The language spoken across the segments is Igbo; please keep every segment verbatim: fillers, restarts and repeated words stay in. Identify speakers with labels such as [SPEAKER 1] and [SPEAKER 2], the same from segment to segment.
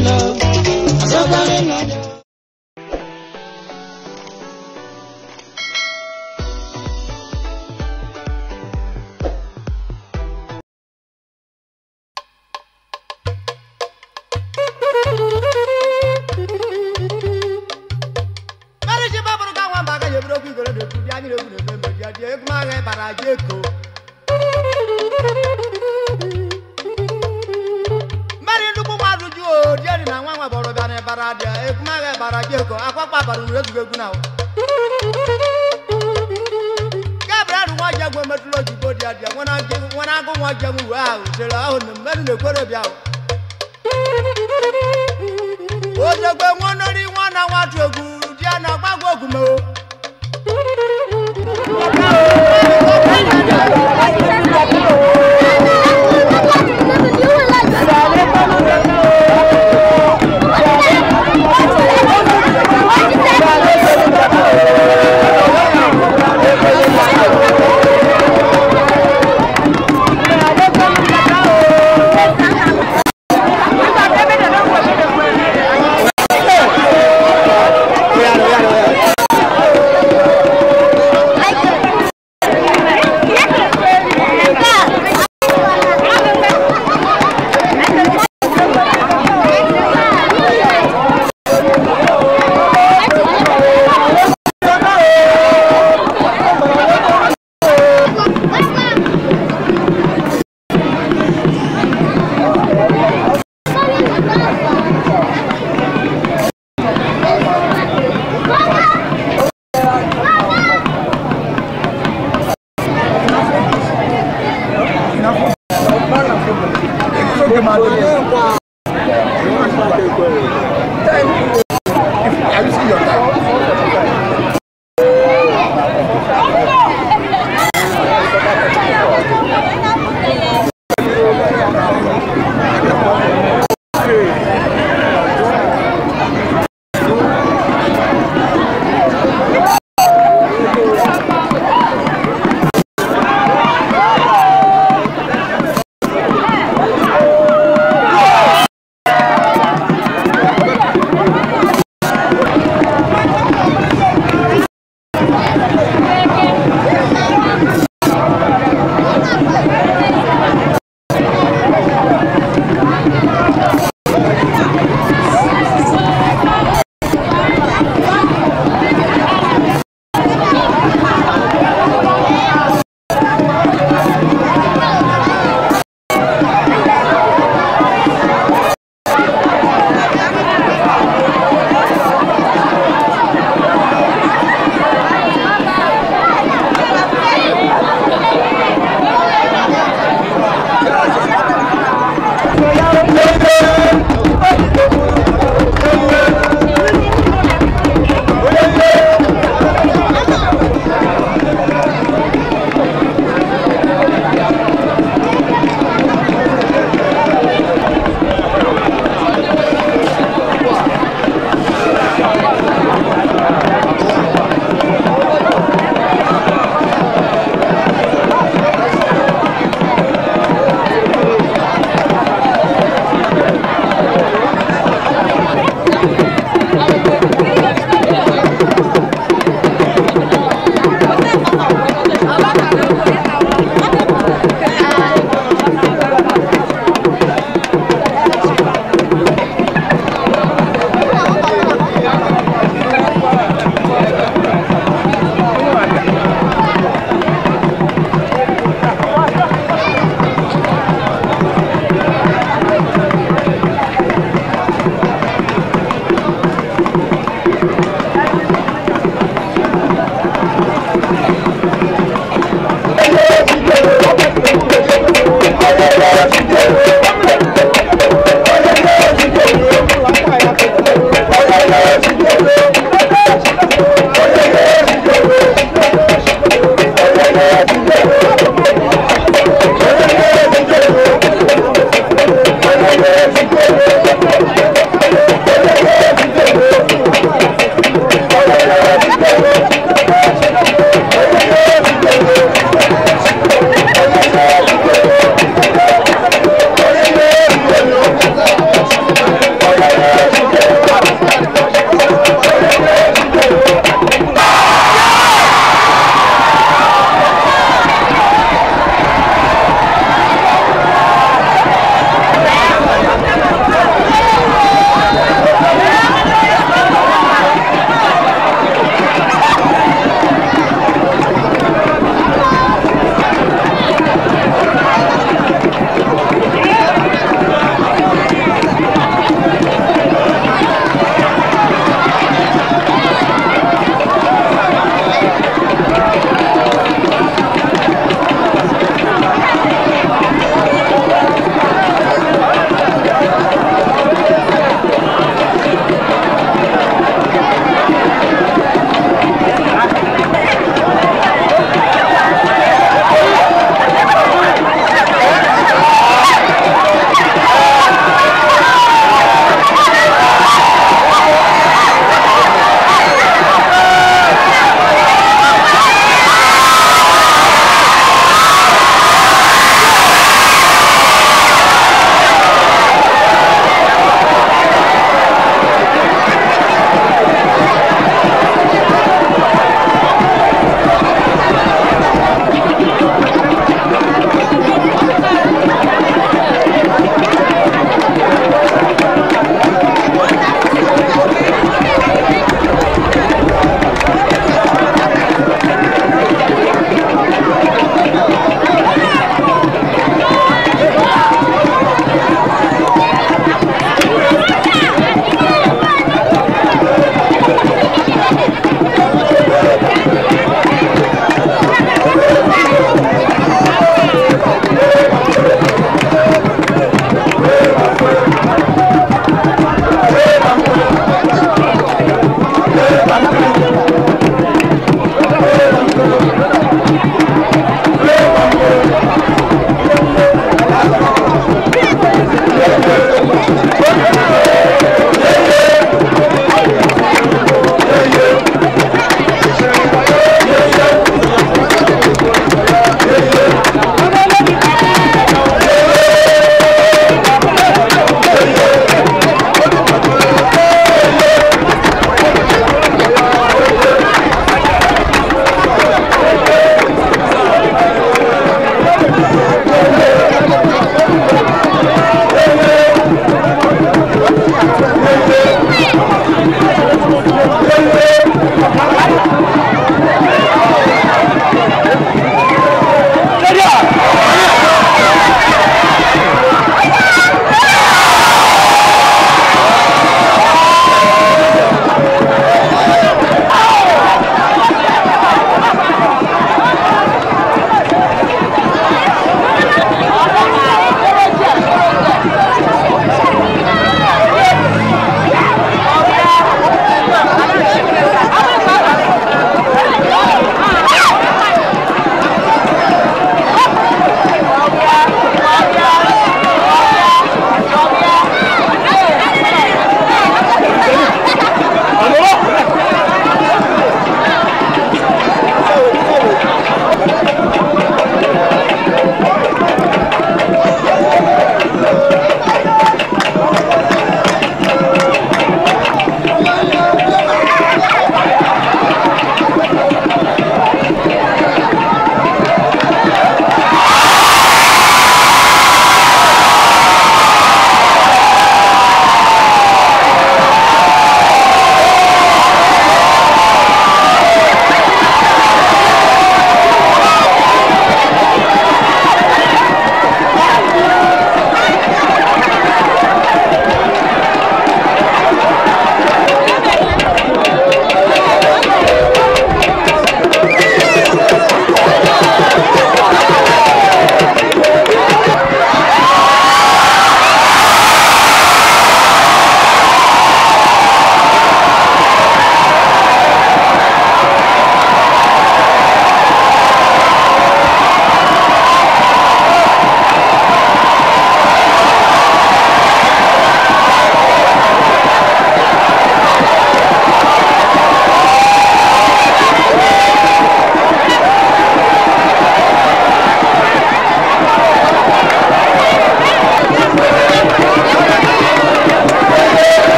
[SPEAKER 1] Thank you.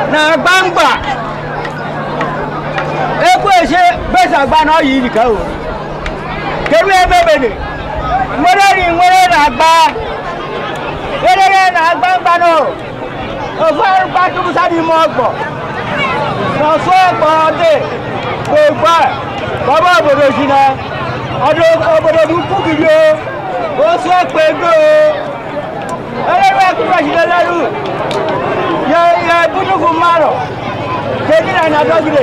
[SPEAKER 1] na gbangba ekweshe besa gba na oyi nìkan o keru ebebede nwere ri nwere na gba erere na gbangba no ofu arugba tubu sadi mo ogbo no so ogbo de gbogbo baba obodo si na odo obodo bu kugiri o o so pego erere kuro si leleru ya ya buju fu maro kebi na na dogire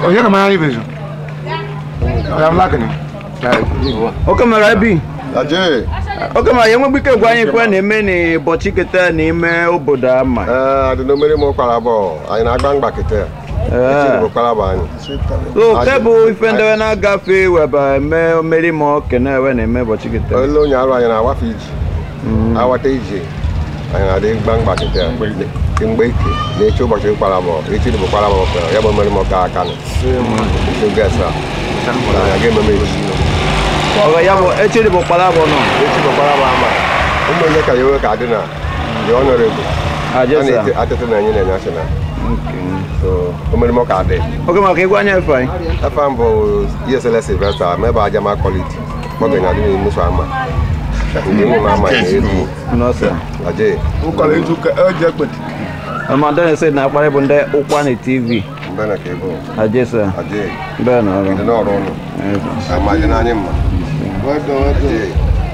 [SPEAKER 2] Oye kama ya ibezo. Ya mlakini.
[SPEAKER 1] Oke mara bi.
[SPEAKER 2] Aje.
[SPEAKER 1] Oke ma yenwe bike gwa anyị kwa na-eme ni bochi kete na ime obodo ama.
[SPEAKER 2] Eh, adi no mere mo kwara bo. Anyị na-agba mgba kete. Eh. Mo kwara ba anyị.
[SPEAKER 1] So kebu ife ndewe na gafe weba eme omeri mo kene we na eme bochi kete.
[SPEAKER 2] Olo nya arụ anyị na awafe iji. Awata iji. Anyị na-adị mgba mgba kete. Ngba ike na-eche ụbọchị kwara bo. Echi dị kwara bo kwa. Ya bụ mere mo ka aka nụ. So gesa. Ya ga ememe iji.
[SPEAKER 1] Oga ya bo echi dị kwara bo no.
[SPEAKER 2] Echi bụ kwara bo ama. Ụmụ ihe ka yewe ka dị na. The honorable.
[SPEAKER 1] Ajesa.
[SPEAKER 2] Atete na anyị na national.
[SPEAKER 1] Okay.
[SPEAKER 2] So, omere mo ka dị.
[SPEAKER 1] Oke ma ka igwa anyị efe anyị.
[SPEAKER 2] Efe m bụ E S L S Investor, mebe Ajama Quality. Mọgụ na adịghị musu ama. Ndị nwe m ama na-eru.
[SPEAKER 1] No sir.
[SPEAKER 2] Aje.
[SPEAKER 3] Ukọla eju ka eje gbeti.
[SPEAKER 1] Amanda said na akpara bụ ndị Ụkwani T V.
[SPEAKER 2] Mbe na ka ebo.
[SPEAKER 1] Ajesa.
[SPEAKER 2] Aje.
[SPEAKER 1] Mbe na ọrụ.
[SPEAKER 2] Ndị n'ọrụ ọnụ. Ama dị n'anyị mma. Aje.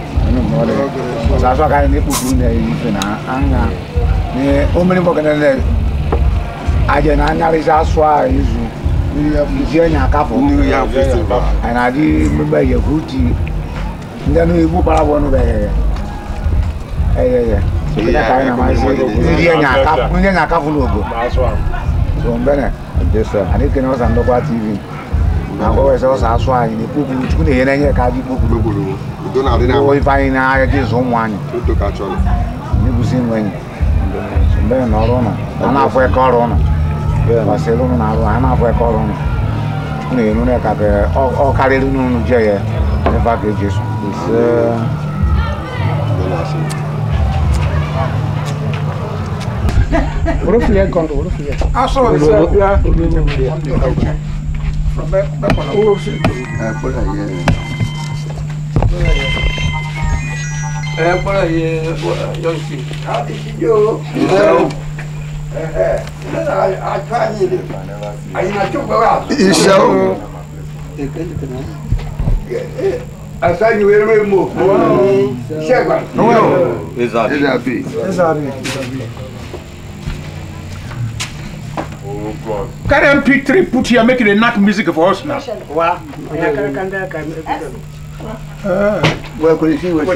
[SPEAKER 3] Sasa ka ni pupu na ife na anga. Ni omere mo kana na aje na anya risa swa izu. Ni je nya ka fo.
[SPEAKER 2] New Year Festival.
[SPEAKER 3] Ana di mbe ye huti. Ndanu ibu para bono be. Eh eh eh. Ina ka na ma se ni je nya ka, ni je nya ka fo logo. So mbene.
[SPEAKER 1] Ajesa.
[SPEAKER 3] Ani ke no san do kwa T V. Na ko we so sa swa ni pupu tu ni ye na nye ka di pupu.
[SPEAKER 2] Gbogbo. Udo na adị na
[SPEAKER 3] O ifeanyi na agha dị zụ ụmụ anyị.
[SPEAKER 2] Udo ka chọrọ.
[SPEAKER 3] N'ebusi nwenyi. Mgbe na ọrụ ụnụ, a na-afụ eke ọrụ ụnụ. Gbasịrị ụnụ na-arụ, a na-afụ eke ọrụ ụnụ. Chukwu na-enu na ka ọ karịrị n'ụnụ je ya, ebe a ga-eji esu.
[SPEAKER 4] Orofie gondo, orofie.
[SPEAKER 3] Asọ
[SPEAKER 4] Orofie.
[SPEAKER 3] Orofie.
[SPEAKER 4] Eh, por ahí, yo sí.
[SPEAKER 5] Ah, yo. Eh, eh. I can't eat it. I not took a
[SPEAKER 2] Isho.
[SPEAKER 5] I said you will remove. Second.
[SPEAKER 2] No.
[SPEAKER 1] Exato.
[SPEAKER 2] Ezabi.
[SPEAKER 3] Ezabi.
[SPEAKER 2] Oh God.
[SPEAKER 4] Can M P three put here making a knack music for us now?
[SPEAKER 5] Wow. Well, could you see what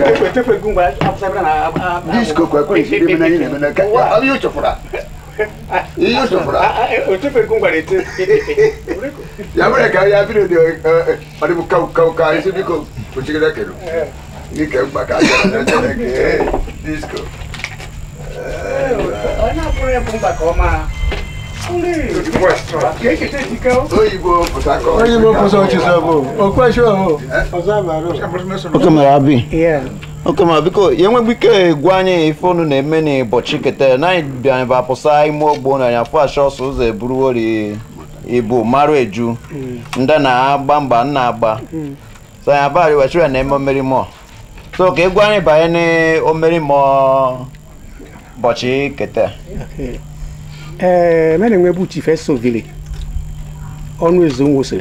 [SPEAKER 5] disco could see him in a cat? How you to for that? You used to for that. Yamareka, I feel the Adibu Kauka is a because which you like. You came back at disco. I'm not for a Pumba coma.
[SPEAKER 1] Oke mara abi. Yeah. Oke ma biko yenwe bike gwa anyị ife unu na-eme ni bochi kete na bịa ba posa ime ogbo na ya fo ashos ụzọ eburu ori ibu maru eju nda na agba mba na agba. So ya ba ri wachwe na eme omeri mo. So ke gwa anyị ba ni omeri mo bochi kete.
[SPEAKER 4] Okay. Eh, mene ngwe buti fe sovile. Onu ezo Umuosele.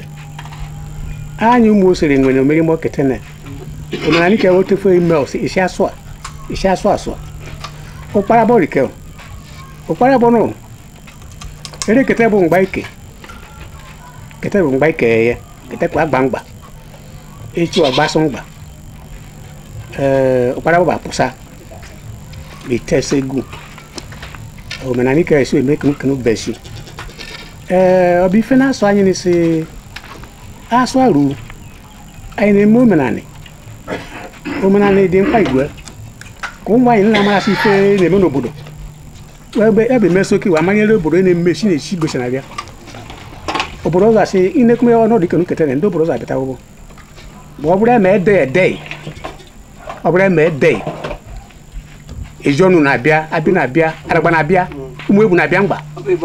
[SPEAKER 4] Anyi Umuosele ngwe no meri mo ketene. Ona ni ke wote fo email si isi aso. Isi aso aso. O para bori ke. O para bono. Ere kete bo ngba ike. Kete bo ngba ike ye. Kete kwa gbangba. Echu agba so ngba. Eh, o para bo ba pusa. Bi tesegu. O menani ka esi eme kunu kunu besi. Eh, obi fena so anyi ni se aso aru. Ai ne mo menani. O menani de npa igwe. Ko nwa yin na mara si fe ne me no bodo. Ebe ebe mesoki wa manyele obodo ne meshi ne shi gosi na bia. Obodo za se ine kuma yo no de kunu kete ne ndo obodo za beta wo. Bo obodo me de de. Obodo me de. Ejonu na bia, abi na bia, aragba na bia, umu ebu na bia ngba.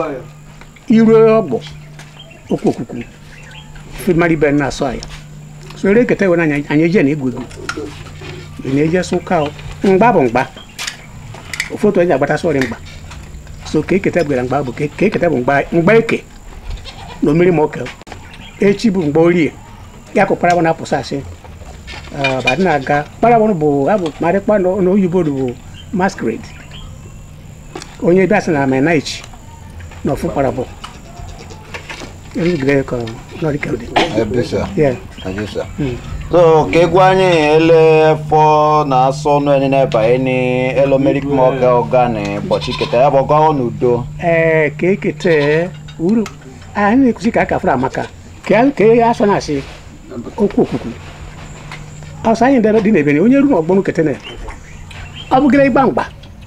[SPEAKER 4] Iro ogbo. Okukuku. Fi mari ben na so aya. So ere kete wona anya anya je na egwegu. Ni eje so ka o. Ngba bo ngba. O foto eja gbata so re ngba. So ke kete gbera ngba bo ke ke kete bo ngba ngba eke. No miri mo ke. Echi bu ngba ori. Ya ko para bona posa se. Ah, ba na ga. Para bona bo abu mare pa no no yubo do masquerade. Onye bi asị na my night no fu parabo. Eri gre ko no dikawde.
[SPEAKER 6] Ebisa.
[SPEAKER 4] Yeah.
[SPEAKER 6] Ajisa. So ke gwani ele fo na so no eni na ba eni elo medic mo ga ogane bochi kete abo ga onudo.
[SPEAKER 4] Eh ke kete uru. Ah ni kusika ka fra maka. Ke ke aso na si. Oku okuku. Asa yin dere di na ebe ni onye ru no gbonu kete na. Abugire igbangba.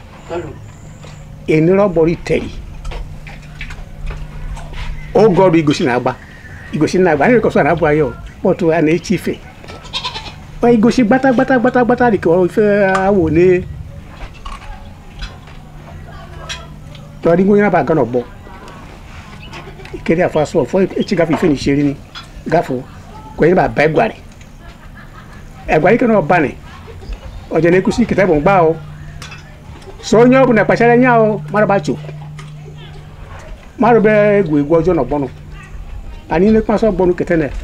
[SPEAKER 4] Eni ro bori teri. O God igosi na agba. Igosi na agba ni ko so na abu ayo. Otu a na chife. Pa igosi gbata gbata gbata gbata di ko fe awo le. To di ngonya ba gan ogbo. Ikere afa so fo e chi gafi fe ni seri ni. Gafo. Ko yin ba ba egwari. Egwari ke no ba ni. Oje na ekusi kete bo ngba o. So nyo bu na pasare nya o, mara ba chu. Mara be egwu egwu ojo no gbonu. Ani le pa so gbonu kete na.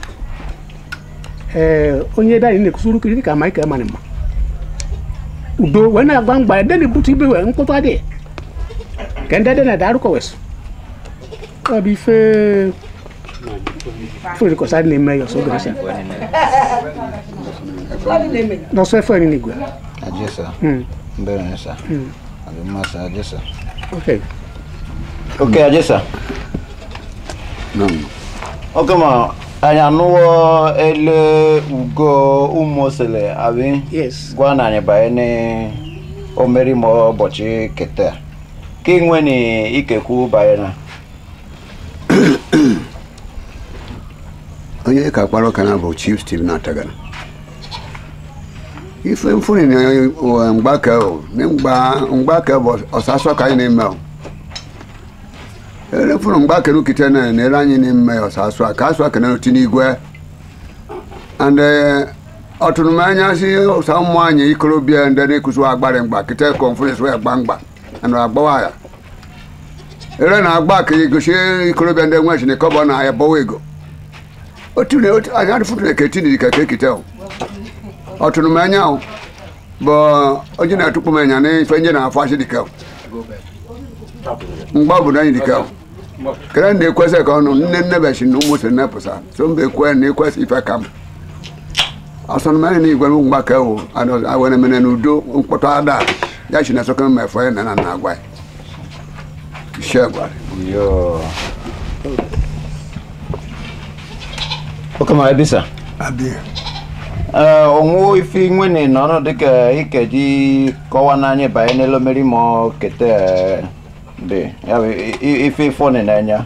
[SPEAKER 4] Eh onye da ni kusuru kiri ka mai ka mani ma. Udo we na gbangba de ni butu ibe we nkoto ade. Kende de na daru ko wes. Ka bi fe Furi ko sa ni me yo so grasa. No so fe ni gwa.
[SPEAKER 6] Ajisa.
[SPEAKER 4] Hmm.
[SPEAKER 6] Mbere nesa. Hmm. Abi masa ajisa.
[SPEAKER 4] Okay.
[SPEAKER 6] Okay, ajisa.
[SPEAKER 2] Naam.
[SPEAKER 6] Okay ma anya nuwo ele ugo Umuosele abi.
[SPEAKER 4] Yes.
[SPEAKER 6] Gwana anya ba ene omeri mo bochi kete. Ki nweni ikeku ba yana.
[SPEAKER 5] Onye ka kparo kana bụ Chief Steve na-atagana. Ife mfuni ni Ngba ka o, ni Ngba Ngba ka bụ ọsasọ ka anyị na-eme o. Ele funu Ngba ka kite na na anyị na-eme ọsasọ ka asọ ka na tini igwe. And ọtụnumanya si ọsa ụmụ anyị ikorobịa ndị na-ekusu agbara Ngba kite conference wee gba Ngba ana agbawa ya. Ele na agba ka igosi ikorobịa ndị nwe chine kọbọ na ya bọwa ego. Otu ne otu anya futu ne ketini ka kekite o. Ọtụnumanya o. Bo oji na tukpu menya ne fenje na afashi dika. Ngba bụ na dika. Kere ndị kwese ka ọnụ nne nne beshi na Umuosele na pụsa. So mbe kwe na ekwesi ife kam. Ọtụnumanya ni igwe Ngba ka o. Ano awene mene n'udo mkpọtọ ada. Ya shi na sokọ mmefọ ya na na na agwa. Shegwa.
[SPEAKER 6] Yo. Okay ma ebisa.
[SPEAKER 5] Abi.
[SPEAKER 6] Eh onwo ifi nwene no no de ka ikeji kowa na anye ba ene lo meri mo kete de ya ifi phone na anya.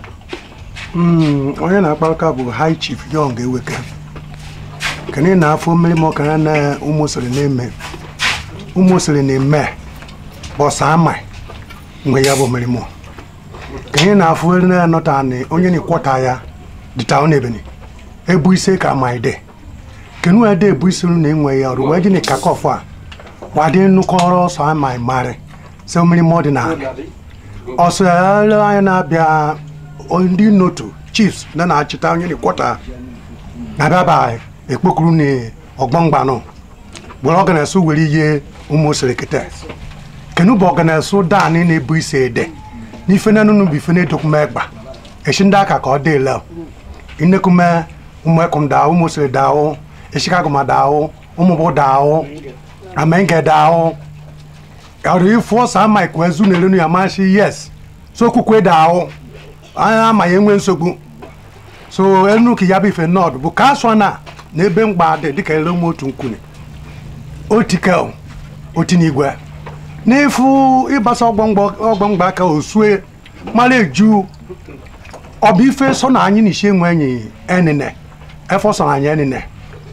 [SPEAKER 7] Mm onye na-akpa ka bụ High Chief Young Eweke. Kene na afọ meri mo kana na Umuosele na-eme. Umuosele na-eme. Bosa amai. Ngwe ya bụ meri mo. Kene na afọ na nọta ni onye ni kwọta ya di town ebeni. Ebu ise ka amai de. Kenu ade ebu ise na enwe ya ọrụ weji ni kakọfọ a. Wade nnukọrọ ọsọ amai mare. Se omiri mọdị na anị. Ọsọ ele anyị na-abịa ndị notu chiefs na na-achịta onye ni kwọta. Na-abịa ba ekpokuru ni ọgbọmgba nọ. Were ọganasụ were ihe Umuosele kete. Kenu bụ ọganasụ daanị na-ebu ise ede. N'ife na nunu bụ ife na-edokume egba. Eshi ndị aka ka ọ dị ele. Inekume Umuekum dao, Umuosele dao, Ishikaguma dao, Umubo dao, Amenge dao. Yàrá ifo sa ama ikwezu n'elenu ya mashi yes. So kukwe dao. Ama yenwe nsogbu. So enu ki yabi fe nod. Bu kaswa na n'ebe Ngba de dika ele mu otu nkune. Otikel, otinigwe. N'ifu ibasa ogbongba ka osue mara eju. Obi ife so na anyị n'ishe enwe enyi enine. Efo so na anyị enine.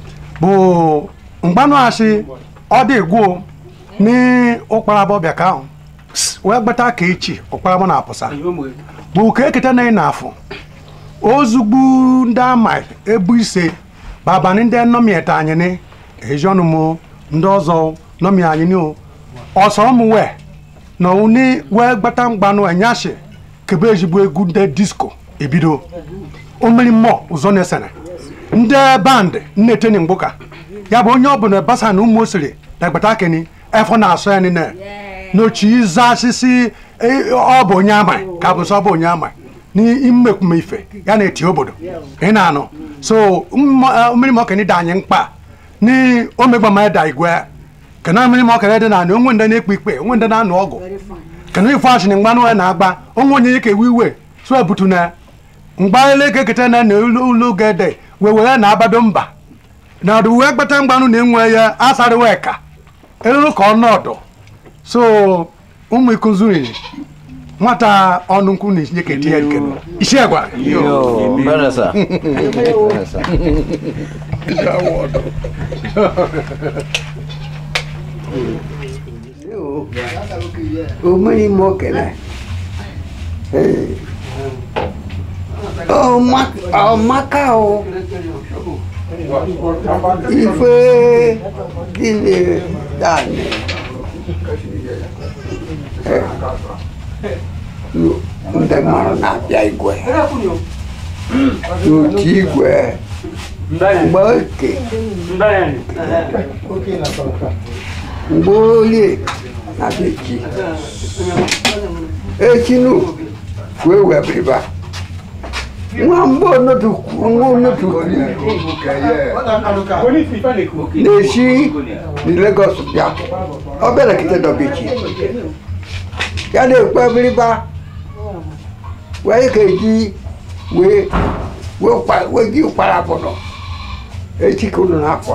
[SPEAKER 7] Bụ mgbanụ asị ọ dị egwu ni ụkparabọ bịa ka ahụ wee gbata ka echi ụkparabọ na-apụsa bụ ka ekete na ị na-afụ ozugbo ndị amai ebu ise babanị ndị nọmieta anyị ni ejiọnụmụ ndị ọzọ nọmi anyị ni ọsọ ụmụ wee na uni wee gbata mgbanụ enyashi kebe ezigbo egwu ndị disko ebido omeri mmụọ ụzọ na-esene ndị band nneteni mgbuka ya bụ onye ọbụla basa na Umuosele na gbata keni efọ na-asọ ya nine n'ochi ịza asịsị ọ bụ onye amai ka bụ sọ bụ onye amai ni imekwume ife ya na eti obodo ị na-anọ so mmiri ma ọkene dị anyị mkpa ni omegba ma da igwe kana mmiri ma ọkene dị na anị onwe ndị na-ekpe ikpe onwe ndị na-anụ ọgụ kana ife achị na mgbanụ na-agba onwe onye ike wiwe so ebutu na mgba ele kekete na na ụlọ gede wewe na-abado mba na ọdụ wee kpeta mgbanụ na-enwe ya asarị weka elulu ka ọnọdụ so ụmụ ikuzuri nwata ọnụ nkwu na isinye keti ya dikenu isi agwa
[SPEAKER 6] yo mbere sa mbere sa
[SPEAKER 8] Umani mokena. Hey. Oh mak, oh makao. Ife kile dane. Eh. Nda mara na pia igwe. Tu tigwe. Mbake.
[SPEAKER 4] Mbani.
[SPEAKER 8] Mbole na beki. Echinu wewe briba. Mwambo no tu ngo no tu. Neshi ni Lagos ya. Obere kite do beki. Ya le pa briba. We keji we we pa we gi para bono. Echi ko na kwa.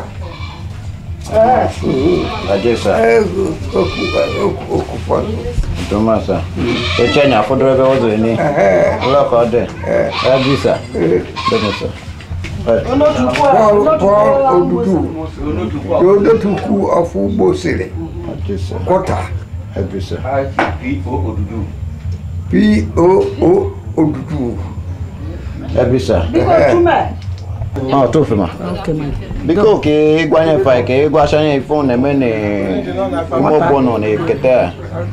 [SPEAKER 6] Ajesa.
[SPEAKER 8] Ocupa.
[SPEAKER 6] Tomasa. Echenya fodrebe ozo ni. Ula ko de. Ajesa. Tomasa.
[SPEAKER 8] Paul Paul Odudu. Odudu of Umuosele.
[SPEAKER 6] Ajesa.
[SPEAKER 8] Kota.
[SPEAKER 6] Ajesa.
[SPEAKER 1] P O Odudu.
[SPEAKER 8] P O O Odudu.
[SPEAKER 6] Ajesa. Ah, tu fema.
[SPEAKER 9] Okay, man.
[SPEAKER 6] Biko ke igwanye fa ke igwa shanye phone na mene mo bono ne kete.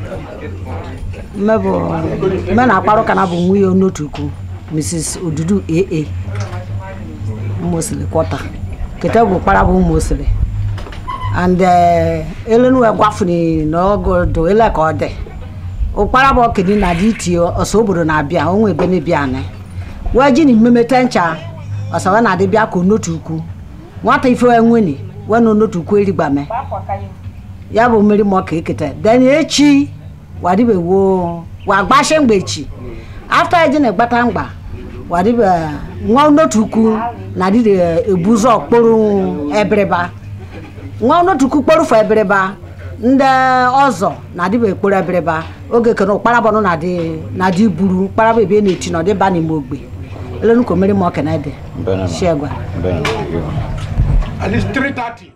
[SPEAKER 9] Mebo. Me na akparo kana bu nwi onotuku. Missus Odudu A A. Umuosele kwota. Kete bu para bu Umuosele. And eh elenu egwafuni no godo ele ka ode. O para bo kedi na diti oso obodo na bia onwe ebe ne bia ne. Waji ni memetencha. Asawa na de bia ko notuku nwata ife enweni wenu notuku erigba me ya bo mmiri mo ka ekete then echi wadi be wo wa gbashe mgbe echi after eji na gbata mgba wadi be nwa notuku na di ebuzo okporo ebreba nwa notuku kporu fo ebreba nde ozo na di be ekporo ebreba oge ke no kparabo na di na di buru kparabo ebe na echi no de ba ni mogbe elenu ko mmiri mo ka na de Shegwa.
[SPEAKER 7] At least three thirty.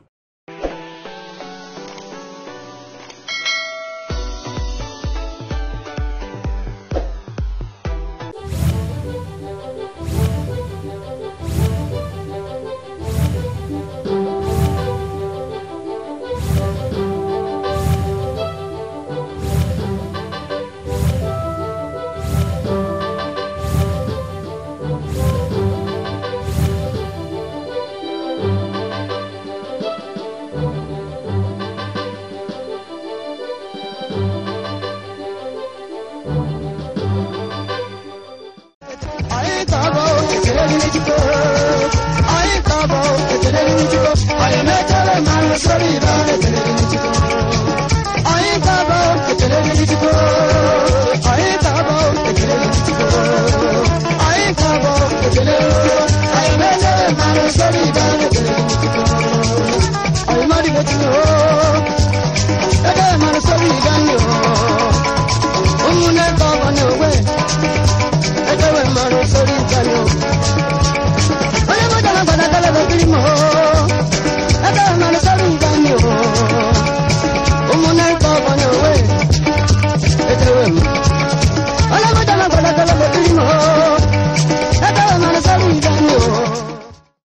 [SPEAKER 10] Sorry,